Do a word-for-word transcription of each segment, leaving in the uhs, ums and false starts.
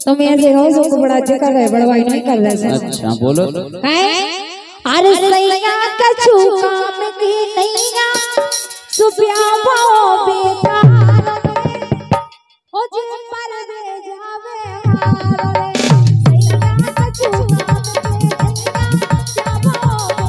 तो मैं ऐसे हो सबको बड़ा अच्छे कर रहे बड़ा भाई नहीं कर रहे। अच्छा बोलो अरे सैया कछु काम की नैया सुप्या भाव बेकार ओ जे पर दे जावे हारे सैया कछु काम की नैया भाव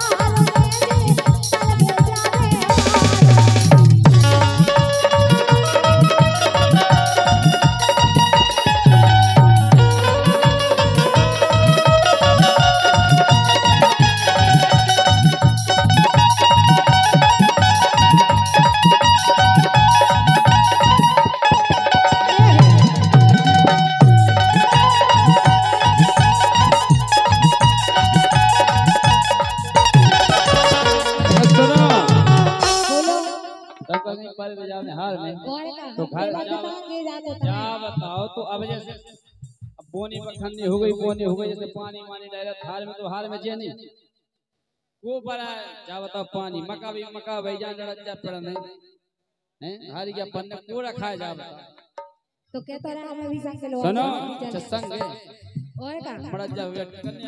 हार में तो घर क्या बताओ। तो अब जैसे अब बोनी बखन्नी हो गई बोनी हो गई जैसे पानी मानी डायरेक्ट हार में तो हार में जे नहीं वो बड़ा क्या बताओ पानी मका भी मका भाई जान लड़ा पड़ा नहीं हैं हार क्या पन्ने पूरा खाए जा तो कहता रहा हमें भी संग लो सुनो संग है और का बड़ा जा वेट करने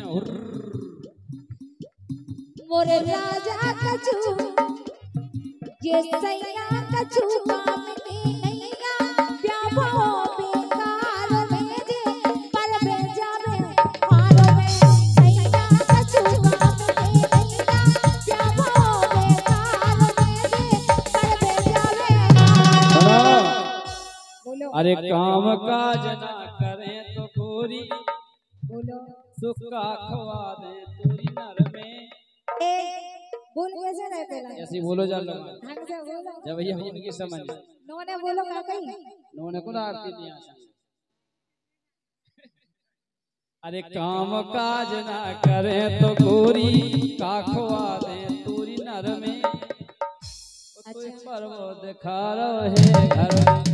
मोरे राजा कछु ये सैया कछु काम की नैया व्याभो बेकार भेजे पर भेजावे हार में सैया कछु काम की नैया व्याभो बेकार भेजे पर भेजावे हार। बोलो अरे काम काज ना करें तो गोरी बोलो सुख का खवा दे तोरी नर में बोल कैसे रहे पहला ऐसे बोलो जा लो ढंग से बोलो जब भैया उनकी समझ नोने बोलो का कहीं नोने को आरती नहीं आ अरे काम काज ना करें तो गोरी का खवा दे तोरी नर में तो पर वो दिखा रहे घर में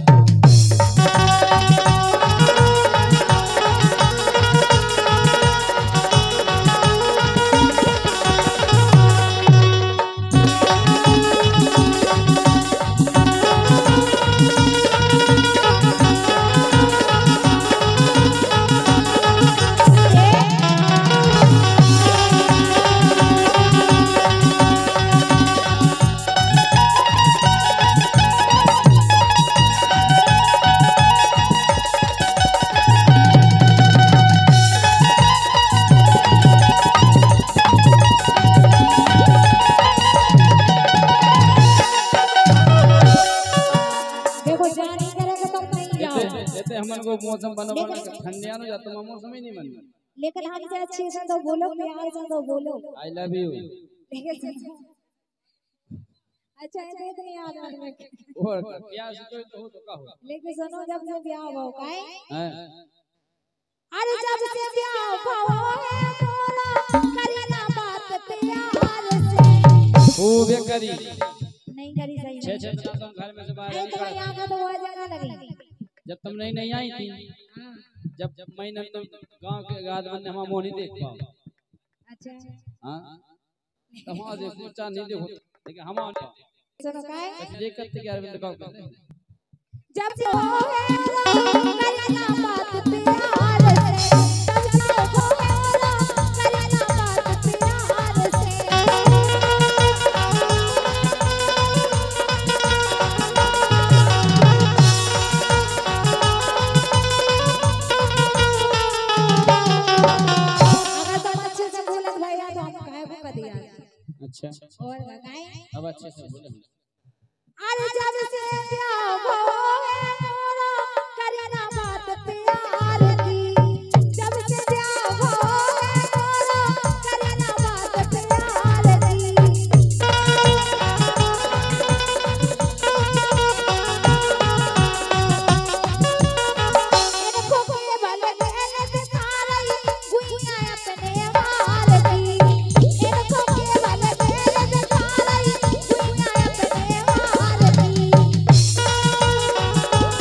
मौसम बना बना ठंडिया न जाता मौसम ही नहीं बन लेकिन हमसे अच्छे से तो बोलो प्यार से तो बोलो आई लव यू अच्छा है इतनी याद आदमी और प्यार से तो हो तो का हो लेकिन सुनो जब से ब्याह हो काए हैं अरे जब से ब्याह हो है मोरा करी ना बात प्यार से खूब करी नहीं करी सही छह छह दिन तुम घर में से बाहर निकल तो यहां का तो वो जगह लगी जब तुम नहीं नहीं आई थी जब जब मैं न तुम गांव के गाद में हम मोह नहीं देख पाओ अच्छा हां तो वहां देखो चा नहीं देखो लेकिन हम सुनो काय देख करते यार में लगाओ जब से हो है करना बात प्यार से जब से हो है करना बात प्यार से अच्छा और बताएं अब अच्छे से बोले अरे जब से ब्याह हो है मोरा करना बात प्यार की जब से ब्याह हो है मोरा करना बात प्यार की इनको के भले कहने दिखा रही गुइया अपने वार की इनको के भले कहने दिखा रही गुइया अपने वार की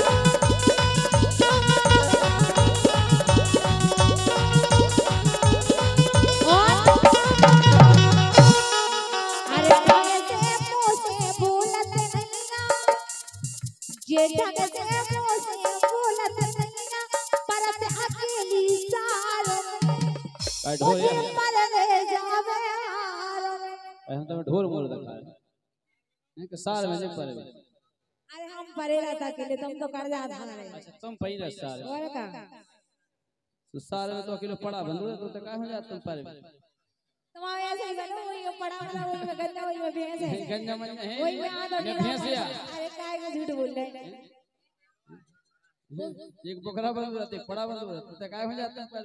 काय ढोल उसी है पर ले जावे हार हम तो ढोल बोल रखा है नहीं कि साल में नहीं पर अरे हम परे रहता के लिए तुम तो कर्जा था रहे अच्छा तुम पहिला साल और का तो साल में तो अकेले पड़ा बंदूक तो तो का हो जात तुम पर तुम्हारे ऐसे ही बनो वही पड़ा वाला वही में गन्ना वही में भैंस है गन्ना मन है वही में आ तो ये भैंस है अरे काय को झूठ बोल रहे एक बकरा बंद रहते पड़ा बंद रहता तो काय हो जाता पर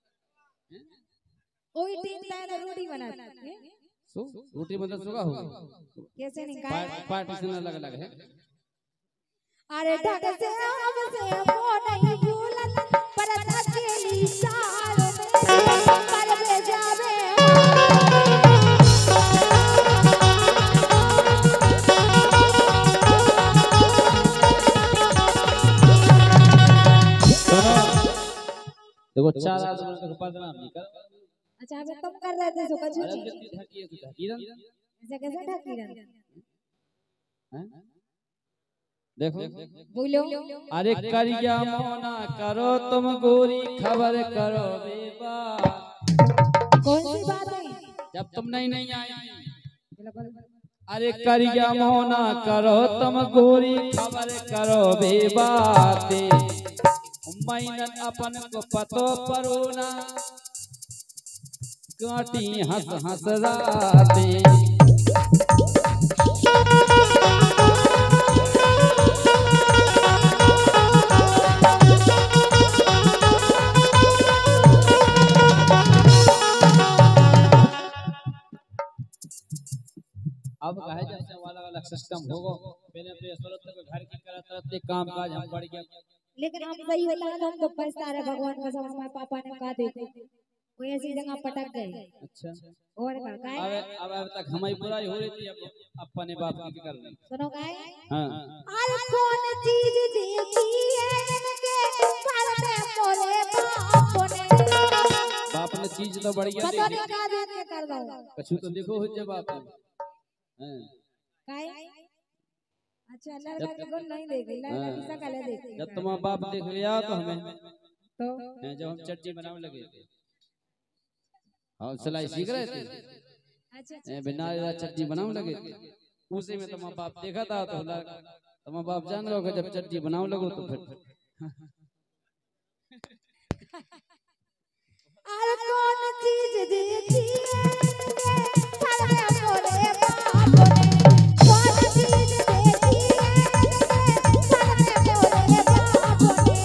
वही टीम लाए तो रोटी बनाता है सो रोटी मतलब सुगा होगा कैसे नहीं खाए पार्टीशन अलग अलग है अरे ढक से अब से वो नहीं भूलत पर अकेली साल में पर ले जावे देखो चार आदमी का बदनाम नहीं कर अच्छा अब तुम कर रहे थे सो कछु अरे कितनी ढकी है तू ढकीरन ऐसे कैसे ढकीरन हैं देखो बोलो अरे करिया मोना करो तुम गोरी खबर करो बेबा कौन सी बात है जब तुम नहीं नहीं आई अरे करिया मोना करो तुम गोरी खबर करो बेबाते मैनन अपन को पतो परोना काटी हंस हंस राते अब कहे जैसे वाला वाला सिस्टम होगा पहले तो सूरत के घर की करत रहते काम काज हम बढ़ गया लेकिन हम सही होता है हम तो पछता रहे भगवान का सब हमारे पापा ने कहा देते कोई ऐसी जगह पटक गए अच्छा और का काय अब अब अब तक हमारी बुराई हो रही थी अब अपने बाप की कर रही सुनो काय हां अरे कौन चीज देखी है इनके पर में मोरे बाप ने बाप ने चीज तो बढ़िया पता देखी नहीं का देख के कर दो कछु तो देखो हो जब बाप हां काय अच्छा लड़का के गुण नहीं देखे लड़का की शकल है देखे जब तुम्हारा बाप देख लिया तो हमें तो जब हम चटनी बनाने लगे थे हम सिलाई सीख रहे थे अच्छा ए बिना चटनी बनाने लगे थे उसी में तुम्हारा बाप देखा था तो तुम्हारा बाप जान लो जब चटनी बनाने लगो तो फिर अरे कौन चीज देखी है पर में मोरे बाप ने कौन चीज देखी है पर में मोरे बाप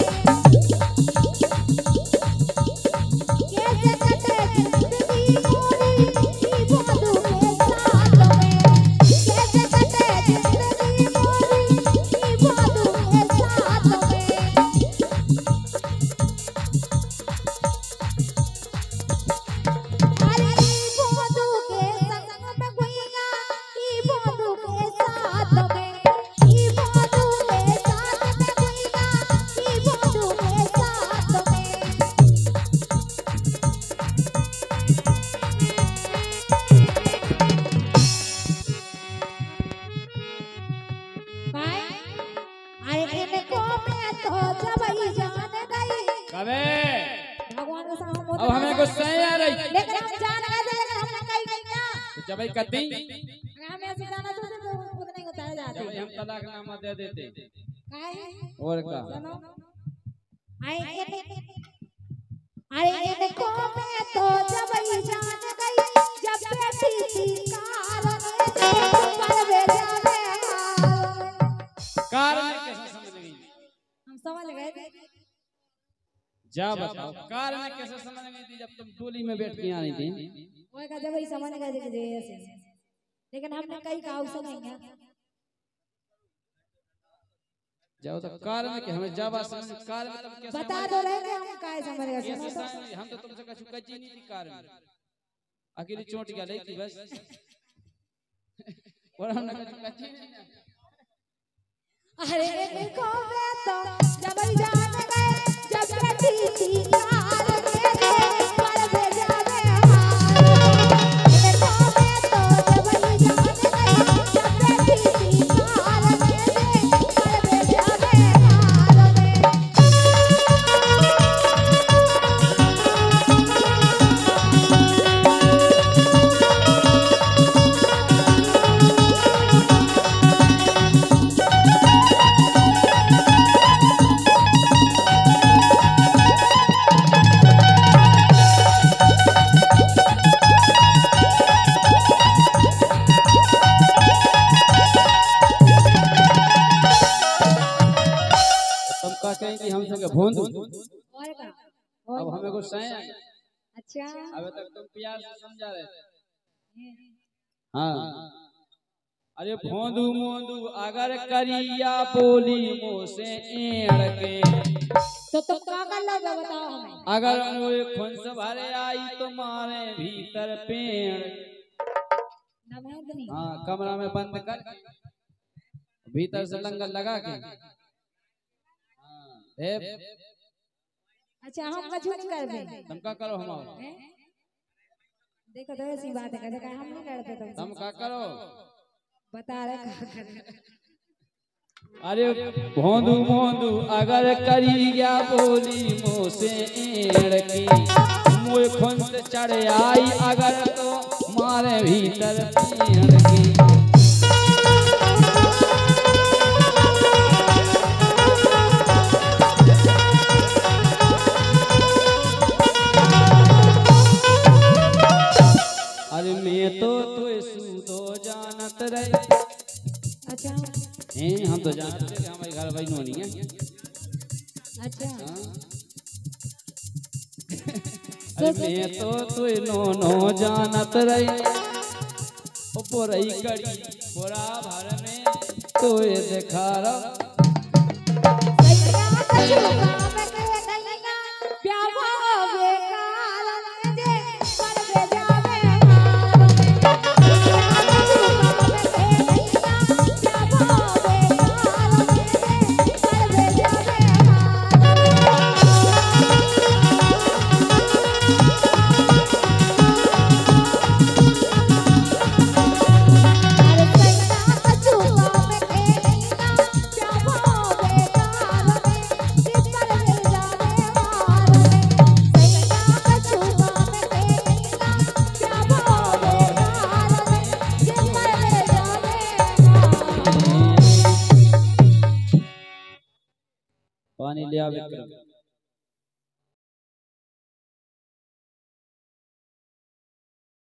ने कैसे कटे जिंदगी मोरी की बादू के साथ में कैसे कटे जिंदगी मोरी की बादू के साथ में अरे की बादू के संग में भैया की बादू के साथ में की बादू के साथ में भैया की बादू के साथ में काय अरे इनको मैं तो जब ही जान गई कबे भगवान का सामने अब हमें गुस्सा नहीं आ रही लेकिन हम जान गए थे लेकिन हमने कहीं नहीं किया तो जब ही कती अगर हम ऐसे जाना चाहते तो खुद नहीं उतार जाते जब ही हम तलाकनामा दे देते काय और का सुनो अरे इन- अरे इनको मैं तो जब ही जान गई जब बैठी थी कार में पर वे जावे कारण कैसे समझ गई हम समझ गए थे जा बताओ कारण कैसे समझ गई थी जब तुम टोली में बैठ के आ रही थी वो का जब ही समझ गए थे कि ये ऐसे लेकिन हमने कई का अवसर नहीं है जाओ तो कारण के हमें जावा समझ कारण तब कैसे बता दो रहे थे हम काय समझ गए कैसे सुनो तो समझ- हम तो तुमसे कछु कच्ची नहीं थी कारण अकेली चोट गया लेती बस और हमने कछु कच्ची नहीं ना। अरे देखो मैं तो जब ही जान गए जब बैठी थी कार में पर वे जावे देखो मैं तो जब ही जान गए जब बैठी थी कार में पर वे जावे हार में और का अब हमें गुस्सा है। अच्छा अबे तक तुम प्यार से समझा रहे थे। हाँ अरे फोंदू मोंदू अगर करिया बोली मुँह से एड़ के तो तुम का कर लोगे बताओ हमें। अगर वो खुंस भरे आई तुम्हारे भीतर पेड़। नमेंद्र हाँ कमरा में बंद कर भीतर से लंगर लगा के। हाँ अच्छा हम कछु नहीं करबे। तुम का करो हमारा देखो तो ऐसी बात है देखा हम नहीं लड़ते तुमसे। तुम का करो बता रहे का कर। अरे भोंदू मोंदू अगर करिया बोली मुँह से एड़ की मुँह खुन से चढ़ आई अगर तो मारे भीतर पेड़ की। अरे मैं तो तुझे सूदो जानत रही। अच्छा हैं हम तो जानते थे हमारे घर भाई नोनी है। अच्छा अरे मैं तो तुझे नो नो जानत रही ओ पोरई कड़ी पोरा भर में तुझे दिखा रहा। पानी लिया विक्रम।